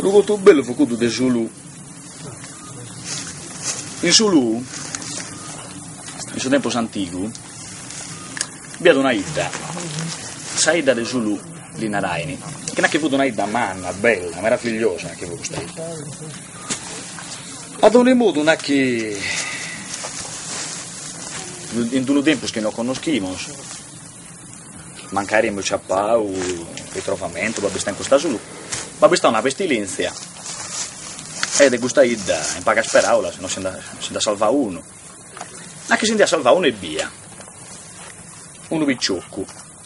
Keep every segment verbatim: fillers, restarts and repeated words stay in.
Lo conto bello fu quello di Zulu. In Zulu, in suo tempo antico, abbiamo una idda, questa idda di Zulu, di Naraini, che non ha avuto una idda manna, bella, meravigliosa, che fu questa idda. Ad ogni modo, non è che in due tempi che non conosciamo, mancare in ciappau, ritrovamento, ma sta in questa Zulu, ma sta una pestilenza. E di questa idda, in paga speraula, se non si da salvare uno. Anche se si da salvare uno e via. Uno picciocco.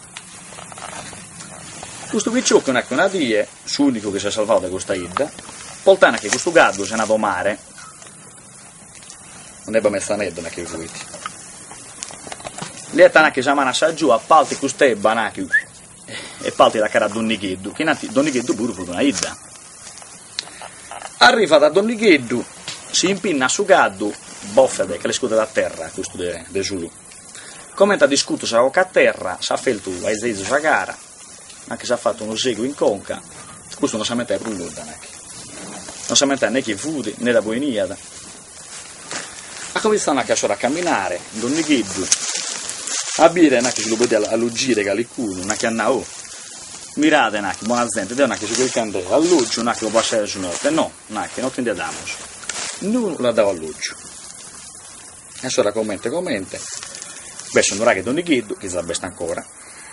Questo picciocco è una die, l'unico che si è salvato da questa idda, portando che questo gatto si è andato a mare, non è per mezzanedda, non è che vuoi. Lì è tanto che si amana giù, a palti queste banacchi, e palti da cara a Donnicheddu, che innanzi Donnicheddu pure fu una idda. Arriva da Donnicheddu, si impinna su gaddu, boffede che le scude da terra, questo de, de Zulu. Commenta discuto se a terra, si ha fatto ai zeizo sa gara, anche se ha fatto uno seguo in conca, questo non si mette più nulla, non si mette né che fudi né da boiniada. Ha cominciato anche a solo a camminare, Donnicheddu, a bere anche se lo vede all'ugire gallicuno, anche a nao. Mirate, anche, buona gente, devono anche su quel candelo, all'uggio, anche lo passare su notte, no, anche, non ti andiamo, non la davo all'uggio. E allora commenta, commenta, beh, sono che Donnicheddu, che sa besta ancora,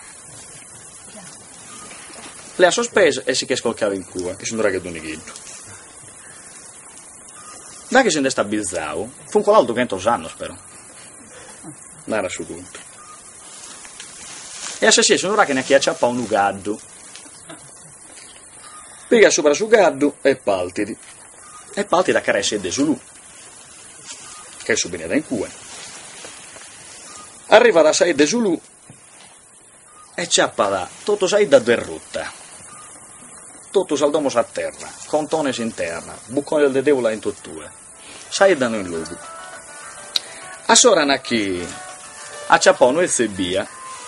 le ha sospese e si che scolcava in cua, che sono che Donnicheddu. Da che se ne sta bizzao, fu un colaudo che entro anni, però, non era su conto. E a se si sono che ne acchiacciappa un ugaddu. Piega sopra su gaddu e paltidi. E paltidi da caresse de Zulu. Che è subito in cue. Arriva da sai de Zulu e ciappa da tutto sai da derrutta. Tutto saldomos a terra, contones in terra, buccone del devola in tuttue. Sai da noi in luogo. A sorana che a ciappone e sebia.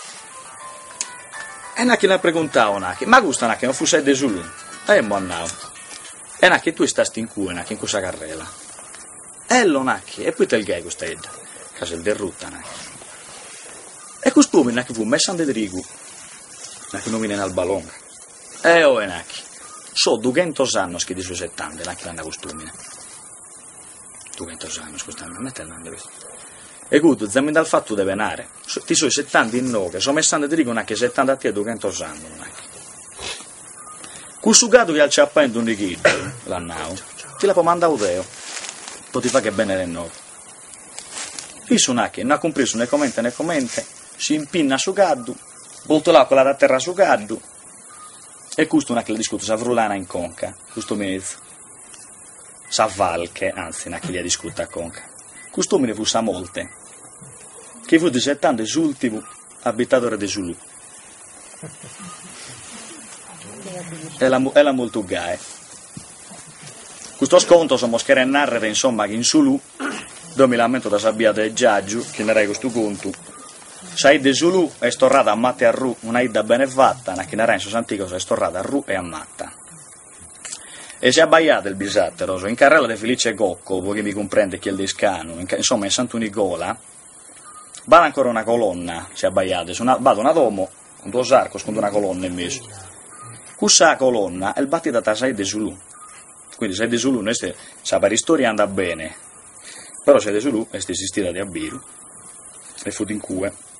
E non che ne preguntavo, ma gusta che non fosse de Zulu? E monnao. E non che tu stasti in cui, in questa carrella. E lo nacchi, e poi te il gai questa edda, che se il derrutta, nacchi. E quest'uomo che fu messo a Drigu, che non viene nel balonga. E oh, e nacchi. So duecento anni che di sui settanta, nacchi l'anno quest'uomo. duecento anni, quest'anno, non è andando questo. E guarda, zammi dal fatto deve venare. Ti sono settanta in no, che sono messo a Drigu, che settanta a duecento anni, nacchi. Questo gatto che al ciappa in Donnicheddu, l'annao, ti la può mandare Udeo. Poi ti fa che bene le note. Qui su che non ha compreso né commenta né commenta, si impinna su gaddu, volto l'acqua da terra su gaddu, e questo non è che le discuto, sa vrulana in conca, questo mezzo. Sa valche, anzi, non è che li ha discusso a conca. Questo me ne fu sa molte, che fu di settanta l'ultimo abitatore di Zulu. Era, era molto gae. Questo sconto siamo schierati a narrare, insomma, che in Zulu, dove mi lamento da sabbia del Giaggiu, che ne era questo conto, sai di Zulu è storrata a matte e a ru, una idda bene fatta, che ne era in sosantico è storrata a ru e a matta. E si è abbaiato il bisattero, in carrella di Felice Cocco, voi che mi comprende chi è il Descano, in, insomma in Sant'Unicola, vada ancora una colonna, si è abbaiato, vado una domo, con due sarcos, con una colonna in mezzo. Questa colonna è il battita da sei di Zulu, quindi sei di Zulu, noi sapere la storia anda bene, però sei di Zulu, è esistita di Abiru, e fu in cue.